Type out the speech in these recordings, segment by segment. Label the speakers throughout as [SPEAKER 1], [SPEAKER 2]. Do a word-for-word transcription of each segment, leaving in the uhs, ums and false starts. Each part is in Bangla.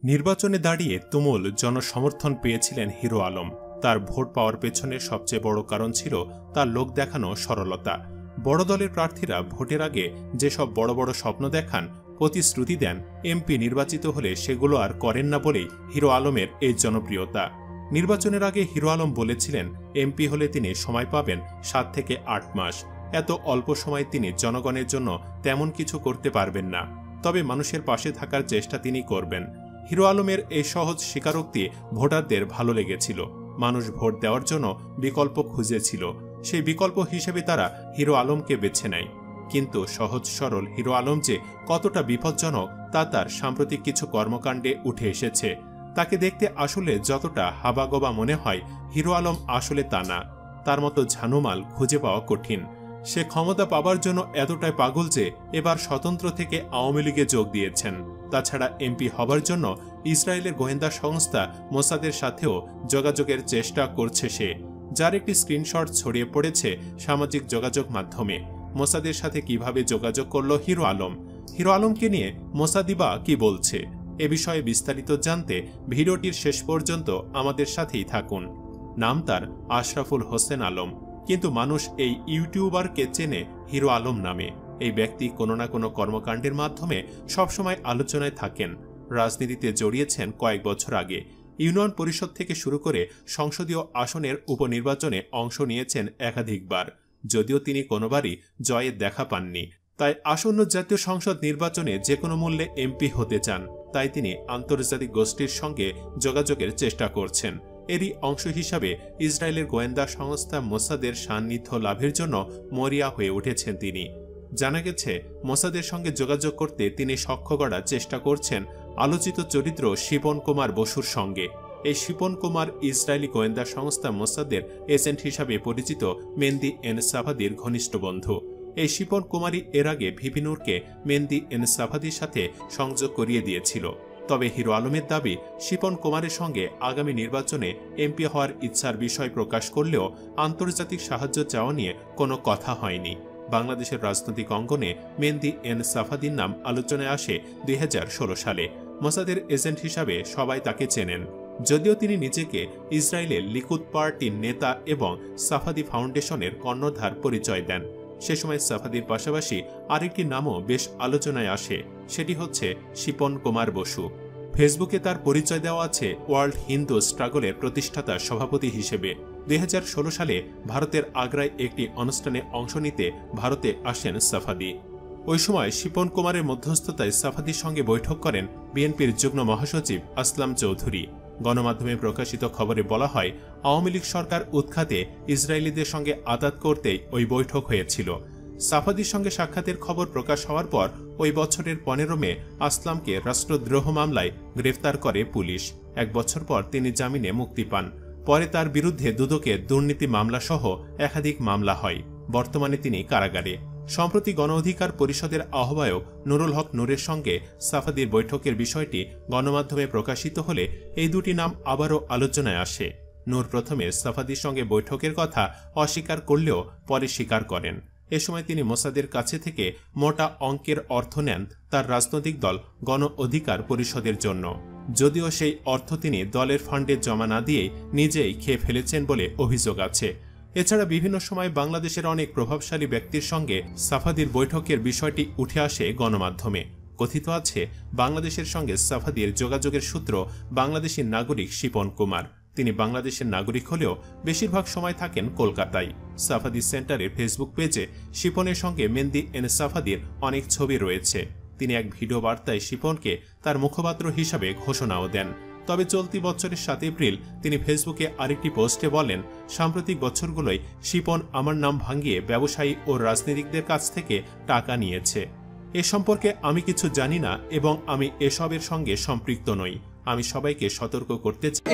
[SPEAKER 1] নির্বাচনে দাঁড়িয়ে তুমুল জনসমর্থন পেয়েছিলেন হিরো আলম। তার ভোট পাওয়ার পেছনে সবচেয়ে বড় কারণ ছিল তার লোক দেখানো সরলতা। বড় দলের প্রার্থীরা ভোটের আগে যেসব বড় বড় স্বপ্ন দেখান, প্রতিশ্রুতি দেন, এমপি নির্বাচিত হলে সেগুলো আর করেন না বলেই হিরো আলমের এই জনপ্রিয়তা। নির্বাচনের আগে হিরো আলম বলেছিলেন এমপি হলে তিনি সময় পাবেন সাত থেকে আট মাস। এত অল্প সময় তিনি জনগণের জন্য তেমন কিছু করতে পারবেন না, তবে মানুষের পাশে থাকার চেষ্টা তিনি করবেন। হিরো আলমের এই সহজ স্বীকারোক্তি ভোটারদের ভালো লেগেছিল। মানুষ ভোট দেওয়ার জন্য বিকল্প খুঁজেছিল, সেই বিকল্প হিসেবে তারা হিরো আলমকে বেছে নেয়। কিন্তু সহজ সরল হিরো আলম যে কতটা বিপজ্জনক তা তার সাম্প্রতিক কিছু কর্মকাণ্ডে উঠে এসেছে। তাকে দেখতে আসলে যতটা হাবাগোবা মনে হয়, হিরো আলম আসলে তা না। তার মতো ঝানুমাল খুঁজে পাওয়া কঠিন। সে ক্ষমতা পাবার জন্য এতটাই পাগল যে এবার স্বতন্ত্র থেকে আওয়ামী লীগে যোগ দিয়েছেন। তাছাড়া এমপি হবার জন্য ইসরায়েলের গোয়েন্দা সংস্থা মোসাদের সাথেও যোগাযোগের চেষ্টা করছে সে, যার একটি স্ক্রিনশট ছড়িয়ে পড়েছে সামাজিক যোগাযোগ মাধ্যমে। মোসাদের সাথে কিভাবে যোগাযোগ করল হিরো আলম, হিরো আলমকে নিয়ে মোসাদিবা কি বলছে, এ বিষয়ে বিস্তারিত জানতে ভিডিওটির শেষ পর্যন্ত আমাদের সাথেই থাকুন। নাম তার আশরাফুল হোসেন আলম, কিন্তু মানুষ এই ইউটিউবারকে চেনে হিরো আলম নামে। এই ব্যক্তি কোনো না কোনো কর্মকাণ্ডের মাধ্যমে সবসময় আলোচনায় থাকেন। রাজনীতিতে জড়িয়েছেন কয়েক বছর আগে। ইউনিয়ন পরিষদ থেকে শুরু করে সংসদীয় আসনের উপনির্বাচনে অংশ নিয়েছেন একাধিকবার, যদিও তিনি কোনোবারই জয়ের দেখা পাননি। তাই আসন্ন জাতীয় সংসদ নির্বাচনে যে কোনো মূল্যে এমপি হতে চান, তাই তিনি আন্তর্জাতিক গোষ্ঠীর সঙ্গে যোগাযোগের চেষ্টা করছেন। এরই অংশ হিসাবে ইসরায়েলের গোয়েন্দা সংস্থা মোসাদের সান্নিধ্য লাভের জন্য মরিয়া হয়ে উঠেছেন তিনি। জানা গেছে মোসাদের সঙ্গে যোগাযোগ করতে তিনি সখ্য করার চেষ্টা করছেন আলোচিত চরিত্র শিপন কুমার বসুর সঙ্গে। এই শিপন কুমার ইসরায়েলি গোয়েন্দা সংস্থা মোসাদের এজেন্ট হিসাবে পরিচিত মেহেদী এনসাফাদির ঘনিষ্ঠ বন্ধু। এই শিপন কুমারই এর আগে ভিপি নূরকে মেহেদী এনসাফাদির সাথে সংযোগ করিয়ে দিয়েছিল। তবে হিরো আলমের দাবি, শিপন কুমারের সঙ্গে আগামী নির্বাচনে এমপি হওয়ার ইচ্ছার বিষয় প্রকাশ করলেও আন্তর্জাতিক সাহায্য চাওয়া নিয়ে কোনো কথা হয়নি। বাংলাদেশের রাজনৈতিক অঙ্গনে মেহেদী এনসাফাদির নাম আলোচনায় আসে দুই হাজার ষোলো সালে। মোসাদের এজেন্ট হিসাবে সবাই তাকে চেনেন, যদিও তিনি নিজেকে ইসরায়েলের লিকুদ পার্টির নেতা এবং সাফাদি ফাউন্ডেশনের কর্ণধার পরিচয় দেন। সে সময় সাফাদির পাশাপাশি আরেকটি নামও বেশ আলোচনায় আসে, সেটি হচ্ছে শিপন কুমার বসু। ফেসবুকে তার পরিচয় দেওয়া আছে ওয়ার্ল্ড হিন্দু স্ট্রাগলের প্রতিষ্ঠাতা সভাপতি হিসেবে। দুই হাজার ষোলো সালে ভারতের আগ্রায় একটি অনুষ্ঠানে অংশ নিতে ভারতে আসেন সাফাদি। ওই সময় শিপন কুমারের মধ্যস্থতায় সাফাদির সঙ্গে বৈঠক করেন বিএনপির যুগ্ম মহাসচিব আসলাম চৌধুরী। গণমাধ্যমে প্রকাশিত খবরে বলা হয়, আওয়ামী লীগ সরকার উৎখাতে ইসরায়েলিদের সঙ্গে আতাত করতেই ওই বৈঠক হয়েছিল। সাফাদির সঙ্গে সাক্ষাতের খবর প্রকাশ হওয়ার পর ওই বছরের পনেরো মে আসলামকে রাষ্ট্রদ্রোহ মামলায় গ্রেফতার করে পুলিশ। এক বছর পর তিনি জামিনে মুক্তি পান। পরে তার বিরুদ্ধে দুদকের দুর্নীতি মামলা সহ একাধিক মামলা হয়। বর্তমানে তিনি কারাগারে। সম্প্রতি গণ অধিকার পরিষদের আহ্বায়ক নুরুল হক নূরের সঙ্গে সাফাদির বৈঠকের বিষয়টি গণমাধ্যমে প্রকাশিত হলে এই দুটি নাম আবারও আলোচনায় আসে। নূর প্রথমে সাফাদির সঙ্গে বৈঠকের কথা অস্বীকার করলেও পরে স্বীকার করেন। এ সময় তিনি মোসাদের কাছে থেকে মোটা অঙ্কের অর্থ নেন তার রাজনৈতিক দল গণ অধিকার পরিষদের জন্য, যদিও সেই অর্থ তিনি দলের ফান্ডে জমা না দিয়েই নিজেই খেয়ে ফেলেছেন বলে অভিযোগ আছে। এছাড়া বিভিন্ন সময় বাংলাদেশের অনেক প্রভাবশালী ব্যক্তির সঙ্গে সাফাদির বৈঠকের বিষয়টি উঠে আসে গণমাধ্যমে। কথিত আছে, বাংলাদেশের সঙ্গে সাফাদির যোগাযোগের সূত্র বাংলাদেশী নাগরিক শিপন কুমার। তিনি বাংলাদেশের নাগরিক হলেও বেশিরভাগ সময় থাকেন কলকাতায়। সাফাদি সেন্টারের ফেসবুক পেজে শিপনের সঙ্গে মেহেদী এনসাফাদির অনেক ছবি রয়েছে। তিনি এক ভিডিও বার্তায় শিপনকে তার মুখপাত্র হিসাবে ঘোষণাও দেন। তবে চলতি বছরের সাত এপ্রিল তিনি ফেসবুকে আরেকটি পোস্টে বলেন, সাম্প্রতিক বছরগুলোয় শিপন আমার নাম ভাঙিয়ে ব্যবসায়ী ও রাজনীতিকদের কাছ থেকে টাকা নিয়েছে। এ সম্পর্কে আমি কিছু জানি না এবং আমি এসবের সঙ্গে সম্পৃক্ত নই। আমি সবাইকে সতর্ক করতে চাই,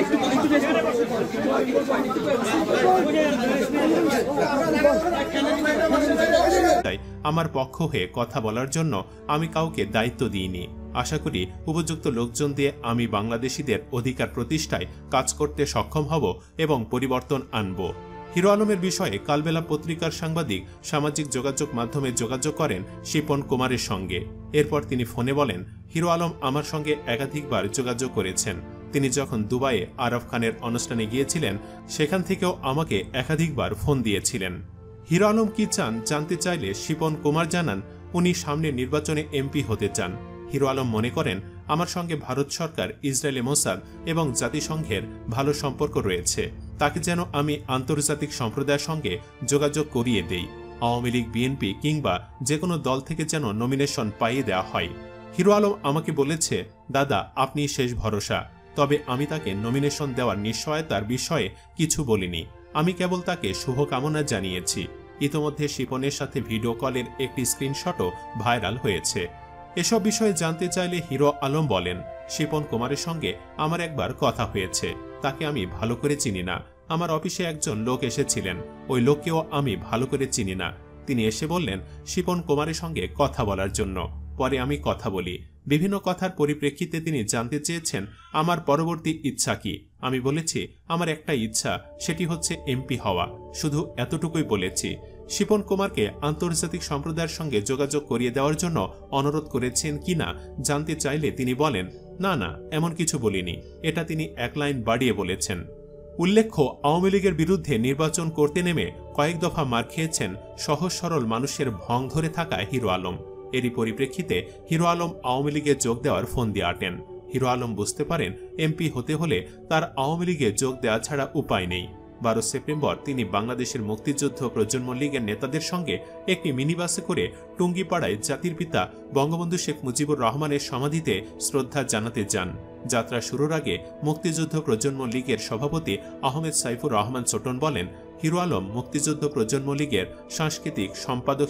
[SPEAKER 1] আমার পক্ষ হয়ে কথা বলার জন্য আমি কাউকে দায়িত্ব দিইনি। আশা করি উপযুক্ত লোকজন দিয়ে আমি বাংলাদেশিদের অধিকার প্রতিষ্ঠায় কাজ করতে সক্ষম হব এবং পরিবর্তন আনব। হিরো আলমের বিষয়ে কালবেলা পত্রিকার সাংবাদিক সামাজিক যোগাযোগ মাধ্যমে যোগাযোগ করেন শিপন কুমারের সঙ্গে। এরপর তিনি ফোনে বলেন, হিরো আলম আমার সঙ্গে একাধিকবার যোগাযোগ করেছেন। তিনি যখন দুবাইয়ে আরব খানের অনুষ্ঠানে গিয়েছিলেন সেখান থেকেও আমাকে একাধিকবার ফোন দিয়েছিলেন। হিরো আলম কি চান জানতে চাইলে শিপন কুমার জানান, উনি সামনের নির্বাচনে এমপি হতে চান। হিরো আলম মনে করেন, আমার সঙ্গে ভারত সরকার, ইসরায়েলি মোসাদ এবং জাতিসংঘের ভালো সম্পর্ক রয়েছে। তাকে যেন আমি আন্তর্জাতিক সম্প্রদায়ের সঙ্গে যোগাযোগ করিয়ে দেই। আওয়ামী লীগ, বিএনপি কিংবা যে কোনো দল থেকে যেন নমিনেশন পাইয়ে দেওয়া হয়। হিরো আলম আমাকে বলেছে, দাদা আপনি শেষ ভরসা। তবে আমি তাকে নমিনেশন দেওয়ার নিশ্চয়তার বিষয়ে কিছু বলিনি। আমি কেবল তাকে শুভকামনা জানিয়েছি। ইতোমধ্যে শিপনের সাথে ভিডিও কলের একটি স্ক্রিনশটও ভাইরাল হয়েছে। এসব বিষয়ে জানতে চাইলে হিরো আলম বলেন, শিপন কুমারের সঙ্গে আমার একবার কথা হয়েছে। তাকে আমি ভালো করে চিনি না। আমার অফিসে একজন লোক এসেছিলেন, ওই লোককেও আমি ভালো করে চিনি না। তিনি এসে বললেন শিপন কুমারের সঙ্গে কথা বলার জন্য। পরে আমি কথা বলি। বিভিন্ন কথার পরিপ্রেক্ষিতে তিনি জানতে চেয়েছেন আমার পরবর্তী ইচ্ছা কি। আমি বলেছি আমার একটা ইচ্ছা, সেটি হচ্ছে এমপি হওয়া। শুধু এতটুকুই বলেছি। শিপন কুমারকে আন্তর্জাতিক সম্প্রদায়ের সঙ্গে যোগাযোগ করিয়ে দেওয়ার জন্য অনুরোধ করেছেন কিনা জানতে চাইলে তিনি বলেন, না না এমন কিছু বলিনি। এটা তিনি এক লাইন বাড়িয়ে বলেছেন। উল্লেখ্য, আওয়ামী লীগের বিরুদ্ধে নির্বাচন করতে নেমে কয়েক দফা মার খেয়েছেন সহজ সরল মানুষের ভং ধরে থাকা হিরো আলম। এরই পরিপ্রেক্ষিতে হিরো আলম আওয়ামী লীগে যোগ দেওয়ার ফোন দিয়ে আটেন। হিরো আলম বুঝতে পারেন এমপি হতে হলে তার আওয়ামী লীগে যোগ দেওয়া ছাড়া উপায় নেই। বারো সেপ্টেম্বর তিনি বাংলাদেশের মুক্তিযুদ্ধ প্রজন্ম লীগের নেতাদের সঙ্গে একটি মিনিবাসে করে টুঙ্গিপাড়ায় জাতির পিতা বঙ্গবন্ধু শেখ মুজিবুর রহমানের সমাধিতে শ্রদ্ধা জানাতে যান। যাত্রা শুরুর আগে মুক্তিযুদ্ধ প্রজন্ম লীগের সভাপতি আহমেদ সাইফুর রহমান ছোটন বলেন, হিরো আলম মুক্তিযুদ্ধ প্রজন্ম লীগের সাংস্কৃতিক সম্পাদক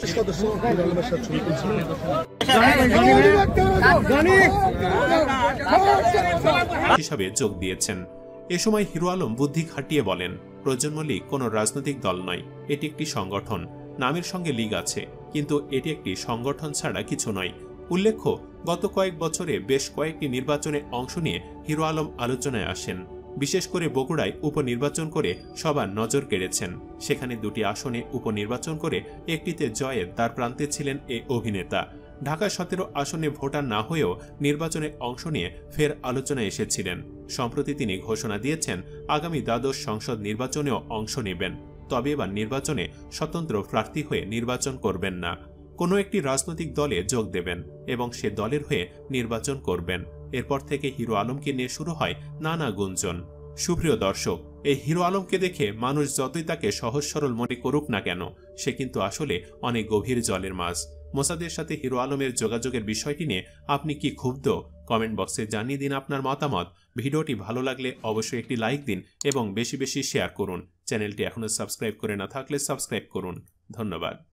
[SPEAKER 1] হিসাবে যোগ দিয়েছেন। এ সময় হিরো আলম বুদ্ধি খাটিয়ে বলেন, প্রজন্ম লীগ কোনো রাজনৈতিক দল নয়, এটি একটি সংগঠন। নামের সঙ্গে লীগ আছে, কিন্তু এটি একটি সংগঠন ছাড়া কিছু নয়। উল্লেখ্য, গত কয়েক বছরে বেশ কয়েকটি নির্বাচনে অংশ নিয়ে হিরো আলম আলোচনায় আসেন। বিশেষ করে বগুড়ায় উপনির্বাচন করে সবার নজর কেড়েছেন। সেখানে দুটি আসনে উপনির্বাচন করে একটিতে জয়ের দ্বার প্রান্তে ছিলেন এই অভিনেতা। ঢাকা সতেরো আসনে ভোটার না হয়েও নির্বাচনে অংশ নিয়ে ফের আলোচনায় এসেছিলেন। সম্প্রতি তিনি ঘোষণা দিয়েছেন আগামী দ্বাদশ সংসদ নির্বাচনেও অংশ নেবেন। তবে এবার নির্বাচনে স্বতন্ত্র প্রার্থী হয়ে নির্বাচন করবেন না, কোনো একটি রাজনৈতিক দলে যোগ দেবেন এবং সে দলের হয়ে নির্বাচন করবেন। এরপর থেকে হিরো আলমকে নিয়ে শুরু হয় নানা গুঞ্জন। সুপ্রিয় দর্শক, এই হিরো আলমকে দেখে মানুষ যতই তাকে সহজ সরল মনে করুক না কেন, সে কিন্তু আসলে অনেক গভীর জলের মাছ। মোসাদের সাথে হিরো আলমের যোগাযোগের বিষয়টি নিয়ে আপনি কি ক্ষুব্ধ? কমেন্ট বক্সে জানিয়ে দিন আপনার মতামত। ভিডিওটি ভালো লাগলে অবশ্যই একটি লাইক দিন এবং বেশি বেশি শেয়ার করুন। চ্যানেলটি এখনো সাবস্ক্রাইব করে না থাকলে সাবস্ক্রাইব করুন। ধন্যবাদ।